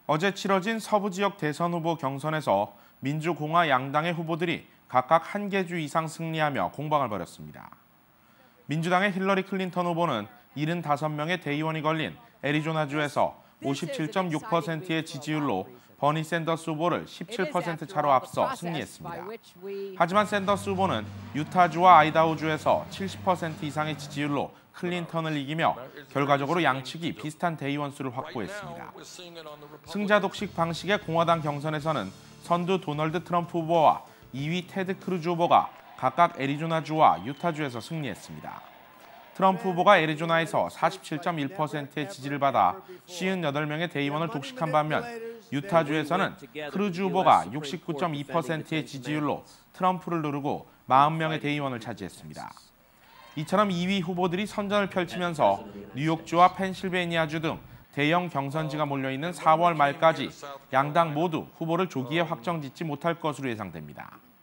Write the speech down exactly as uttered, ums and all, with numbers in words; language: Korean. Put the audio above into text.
어제 치러진 서부 지역 대선 후보 경선에서 민주공화 양당의 후보들이 각각 한 개 주 이상 승리하며 공방을 벌였습니다. 민주당의 힐러리 클린턴 후보는 칠십오 명의 대의원이 걸린 애리조나주에서 오십칠 점 육 퍼센트의 지지율로 버니 샌더스 후보를 십칠 퍼센트 차로 앞서 승리했습니다. 하지만 샌더스 후보는 유타주와 아이다호주에서 칠십 퍼센트 이상의 지지율로 클린턴을 이기며 결과적으로 양측이 비슷한 대의원 수를 확보했습니다. 승자 독식 방식의 공화당 경선에서는 선두 도널드 트럼프 후보와 이 위 테드 크루즈 후보가 각각 애리조나주와 유타주에서 승리했습니다. 트럼프 후보가 애리조나에서 사십칠 점 일 퍼센트의 지지를 받아 오십팔 명의 대의원을 독식한 반면 유타주에서는 크루즈 후보가 육십구 점 이 퍼센트의 지지율로 트럼프를 누르고 사십 명의 대의원을 차지했습니다. 이처럼 이 위 후보들이 선전을 펼치면서 뉴욕주와 펜실베니아주 등 대형 경선지가 몰려있는 사월 말까지 양당 모두 후보를 조기에 확정짓지 못할 것으로 예상됩니다.